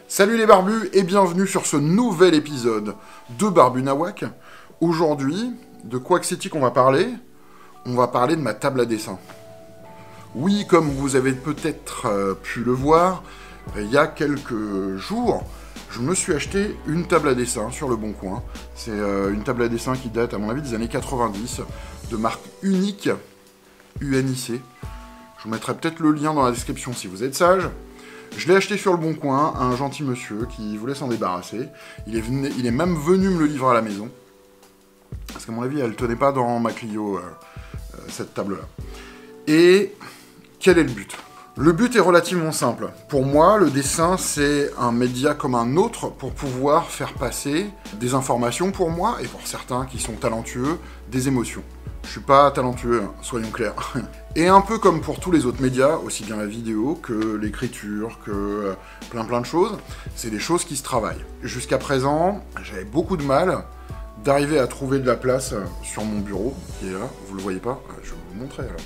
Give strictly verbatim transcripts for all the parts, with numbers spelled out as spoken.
Salut les barbus et bienvenue sur ce nouvel épisode de Barbu Nawak. Aujourd'hui, de quoi que c'est-il qu'on va parler? On va parler de ma table à dessin. Oui, comme vous avez peut-être euh, pu le voir, il y a quelques jours, je me suis acheté une table à dessin sur Le Bon Coin. C'est euh, une table à dessin qui date, à mon avis, des années quatre-vingt-dix, de marque Unique, U N I C. Je vous mettrai peut-être le lien dans la description si vous êtes sage. Je l'ai acheté sur Le Bon Coin à un gentil monsieur qui voulait s'en débarrasser. Il est, venu, il est même venu me le livrer à la maison. Parce qu'à mon avis, elle ne tenait pas dans ma Clio, euh, euh, cette table-là. Et quel est le but? Le but est relativement simple. Pour moi, le dessin, c'est un média comme un autre pour pouvoir faire passer des informations pour moi, et pour certains qui sont talentueux, des émotions. Je suis pas talentueux, hein, soyons clairs. Et un peu comme pour tous les autres médias, aussi bien la vidéo que l'écriture, que euh, plein plein de choses, c'est des choses qui se travaillent. Jusqu'à présent, j'avais beaucoup de mal d'arriver à trouver de la place sur mon bureau, qui est là, vous le voyez pas? Je vais vous montrer alors.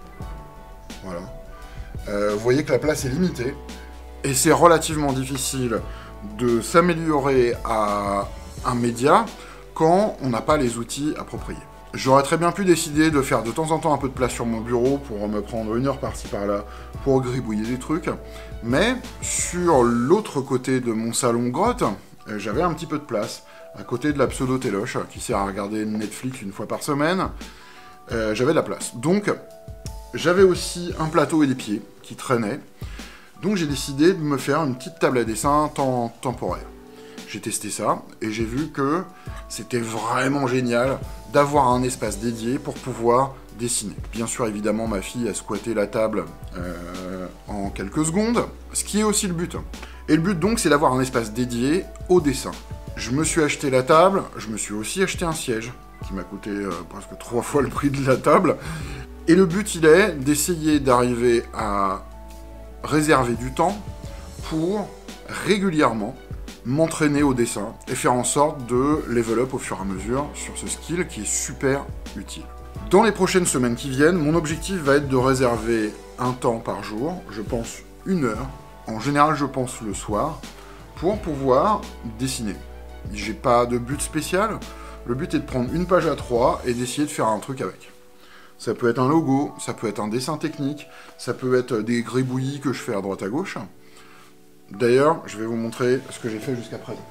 Voilà. Euh, vous voyez que la place est limitée, et c'est relativement difficile de s'améliorer à un média quand on n'a pas les outils appropriés. J'aurais très bien pu décider de faire de temps en temps un peu de place sur mon bureau pour me prendre une heure par-ci par-là pour gribouiller des trucs, mais sur l'autre côté de mon salon grotte, j'avais un petit peu de place, à côté de la pseudo-téloche, qui sert à regarder Netflix une fois par semaine, euh, j'avais de la place. Donc, j'avais aussi un plateau et des pieds qui traînaient, donc j'ai décidé de me faire une petite table à dessin temps temporaire. J'ai testé ça, et j'ai vu que c'était vraiment génial d'avoir un espace dédié pour pouvoir dessiner. Bien sûr, évidemment, ma fille a squatté la table euh, en quelques secondes, ce qui est aussi le but. Et le but, donc, c'est d'avoir un espace dédié au dessin. Je me suis acheté la table, je me suis aussi acheté un siège, qui m'a coûté euh, presque trois fois le prix de la table. Et le but, il est d'essayer d'arriver à réserver du temps pour régulièrement m'entraîner au dessin et faire en sorte de level up au fur et à mesure sur ce skill qui est super utile. Dans les prochaines semaines qui viennent, mon objectif va être de réserver un temps par jour, je pense une heure, en général je pense le soir, pour pouvoir dessiner. J'ai pas de but spécial, le but est de prendre une page A trois et d'essayer de faire un truc avec. Ça peut être un logo, ça peut être un dessin technique, ça peut être des gribouillis que je fais à droite à gauche. D'ailleurs, je vais vous montrer ce que j'ai fait jusqu'à présent.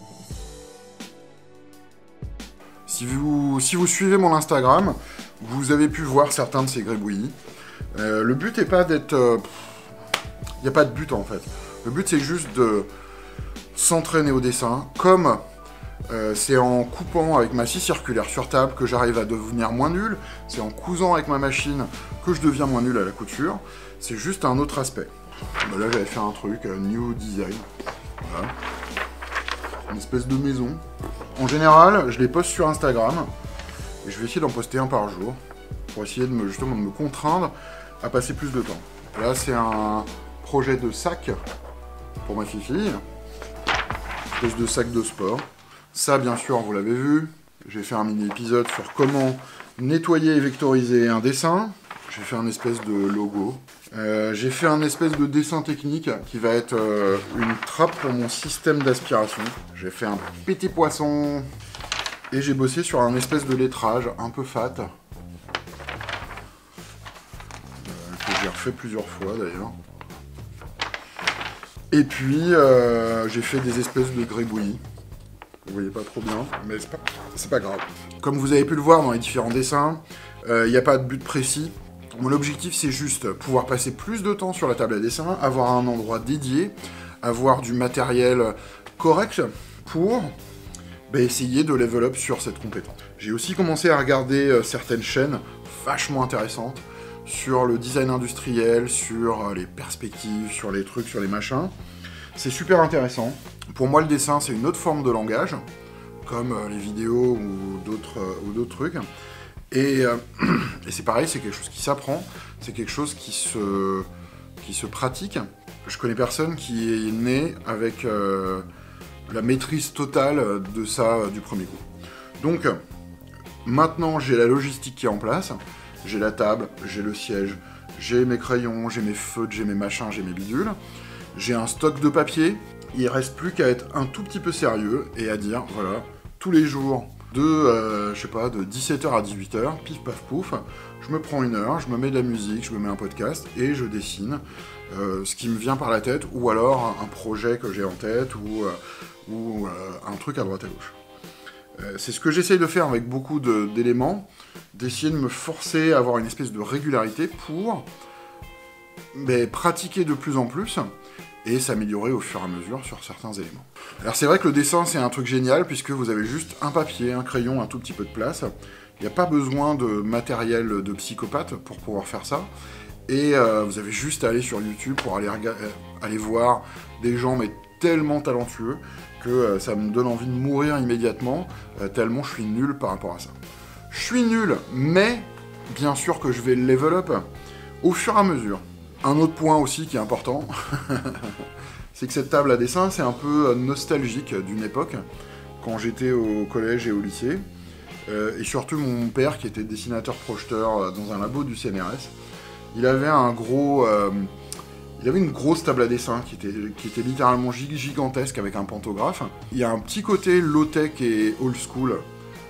Si vous, si vous suivez mon Instagram, vous avez pu voir certains de ces gribouillis. Euh, le but n'est pas d'être... Il euh, n'y a pas de but en fait. Le but c'est juste de s'entraîner au dessin, comme euh, c'est en coupant avec ma scie circulaire sur table que j'arrive à devenir moins nul, c'est en cousant avec ma machine que je deviens moins nul à la couture, c'est juste un autre aspect. Bah là j'avais fait un truc, un new design, voilà, une espèce de maison. En général, je les poste sur Instagram, et je vais essayer d'en poster un par jour, pour essayer de me, justement de me contraindre à passer plus de temps. Là c'est un projet de sac pour ma fifi, une espèce de sac de sport. Ça bien sûr vous l'avez vu, j'ai fait un mini épisode sur comment nettoyer et vectoriser un dessin. J'ai fait un espèce de logo. Euh, j'ai fait un espèce de dessin technique qui va être euh, une trappe pour mon système d'aspiration. J'ai fait un petit poisson. Et j'ai bossé sur un espèce de lettrage un peu fat. Euh, que j'ai refait plusieurs fois d'ailleurs. Et puis euh, j'ai fait des espèces de gribouillis. Vous voyez pas trop bien, mais c'est pas, c'est pas grave. Comme vous avez pu le voir dans les différents dessins, il euh, n'y a pas de but précis. Mon objectif, c'est juste pouvoir passer plus de temps sur la table à dessin, avoir un endroit dédié, avoir du matériel correct pour bah, essayer de level up sur cette compétence. J'ai aussi commencé à regarder euh, certaines chaînes vachement intéressantes sur le design industriel, sur euh, les perspectives, sur les trucs, sur les machins. C'est super intéressant. Pour moi, le dessin, c'est une autre forme de langage, comme euh, les vidéos ou d'autres euh, ou d'autres trucs. Et, euh, et c'est pareil, c'est quelque chose qui s'apprend, c'est quelque chose qui se, qui se pratique. Je connais personne qui est né avec euh, la maîtrise totale de ça euh, du premier coup. Donc, maintenant j'ai la logistique qui est en place, j'ai la table, j'ai le siège, j'ai mes crayons, j'ai mes feutres, j'ai mes machins, j'ai mes bidules. J'ai un stock de papier, Il reste plus qu'à être un tout petit peu sérieux et à dire, voilà, tous les jours, de, euh, je sais pas, de dix-sept heures à dix-huit heures, pif paf pouf, je me prends une heure, je me mets de la musique, je me mets un podcast et je dessine euh, ce qui me vient par la tête, ou alors un projet que j'ai en tête, ou, euh, ou euh, un truc à droite à gauche. Euh, c'est ce que j'essaye de faire avec beaucoup de, d'éléments, d'essayer de me forcer à avoir une espèce de régularité pour mais, pratiquer de plus en plus, et s'améliorer au fur et à mesure sur certains éléments. Alors c'est vrai que le dessin c'est un truc génial puisque vous avez juste un papier, un crayon, un tout petit peu de place. Il n'y a pas besoin de matériel de psychopathe pour pouvoir faire ça. Et euh, vous avez juste à aller sur YouTube pour aller, rega- aller voir des gens mais tellement talentueux que euh, ça me donne envie de mourir immédiatement, euh, tellement je suis nul par rapport à ça. Je suis nul, mais bien sûr que je vais level up au fur et à mesure. Un autre point aussi qui est important, c'est que cette table à dessin, c'est un peu nostalgique d'une époque, quand j'étais au collège et au lycée, euh, et surtout mon père, qui était dessinateur-projeteur dans un labo du C N R S, il avait un gros... Euh, il avait une grosse table à dessin qui était, qui était littéralement gigantesque avec un pantographe. Il y a un petit côté low-tech et old school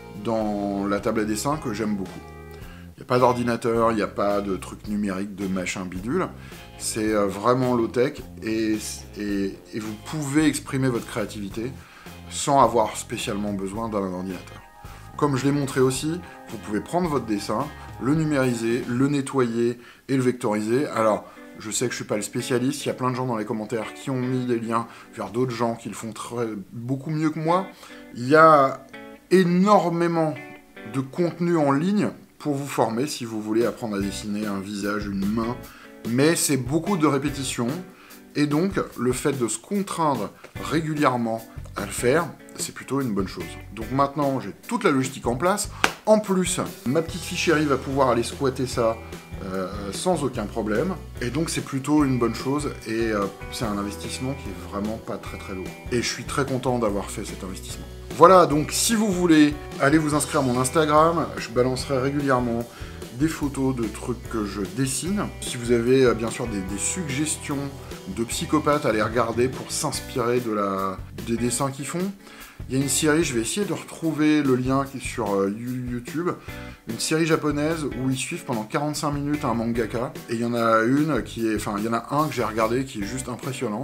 dans la table à dessin que j'aime beaucoup. Il n'y a pas d'ordinateur, il n'y a pas de trucs numériques, de machin bidule. C'est vraiment low-tech et, et, et vous pouvez exprimer votre créativité sans avoir spécialement besoin d'un ordinateur. Comme je l'ai montré aussi, vous pouvez prendre votre dessin, le numériser, le nettoyer et le vectoriser. Alors, je sais que je ne suis pas le spécialiste, il y a plein de gens dans les commentaires qui ont mis des liens vers d'autres gens qui le font très, beaucoup mieux que moi. Il y a énormément de contenu en ligne pour vous former si vous voulez apprendre à dessiner un visage, une main, mais c'est beaucoup de répétitions, et donc le fait de se contraindre régulièrement à le faire, c'est plutôt une bonne chose. Donc maintenant, j'ai toute la logistique en place, en plus, ma petite fille chérie va pouvoir aller squatter ça euh, sans aucun problème, et donc c'est plutôt une bonne chose, et euh, c'est un investissement qui est vraiment pas très très lourd. Et je suis très content d'avoir fait cet investissement. Voilà, donc si vous voulez, allez vous inscrire à mon Instagram, je balancerai régulièrement des photos de trucs que je dessine. Si vous avez euh, bien sûr des, des suggestions de psychopathes, allez regarder pour s'inspirer de la, des dessins qu'ils font. Il y a une série, je vais essayer de retrouver le lien qui est sur euh, YouTube, une série japonaise où ils suivent pendant quarante-cinq minutes un mangaka, et il y en a une qui est, enfin il y en a un que j'ai regardé qui est juste impressionnant.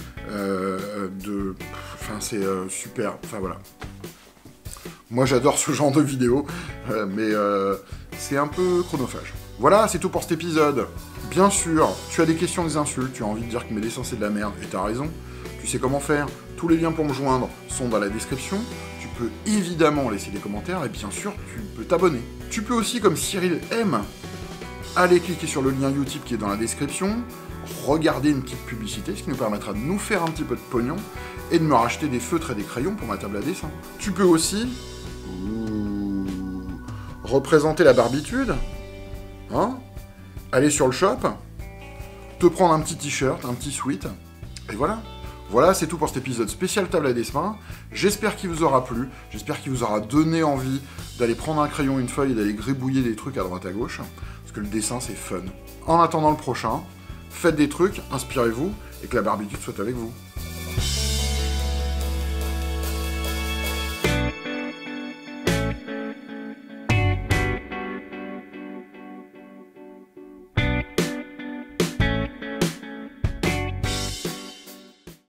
Euh, de... Enfin, c'est euh, super. Enfin, voilà. Moi, j'adore ce genre de vidéos, euh, mais euh, c'est un peu chronophage. Voilà, c'est tout pour cet épisode. Bien sûr, tu as des questions, des insultes, tu as envie de dire que mes dessins, c'est de la merde, et t'as raison. Tu sais comment faire. Tous les liens pour me joindre sont dans la description. Tu peux évidemment laisser des commentaires, et bien sûr, tu peux t'abonner. Tu peux aussi, comme Cyril aime, aller cliquer sur le lien YouTube qui est dans la description, regarder une petite publicité, ce qui nous permettra de nous faire un petit peu de pognon, et de me racheter des feutres et des crayons pour ma table à dessin. Tu peux aussi ouh, représenter la barbitude, hein, aller sur le shop, te prendre un petit t-shirt, un petit sweat, et voilà. Voilà, c'est tout pour cet épisode spécial table à dessin. J'espère qu'il vous aura plu, j'espère qu'il vous aura donné envie d'aller prendre un crayon, une feuille, et d'aller gribouiller des trucs à droite à gauche, parce que le dessin c'est fun. En attendant le prochain, faites des trucs, inspirez-vous, et que la barbitude soit avec vous.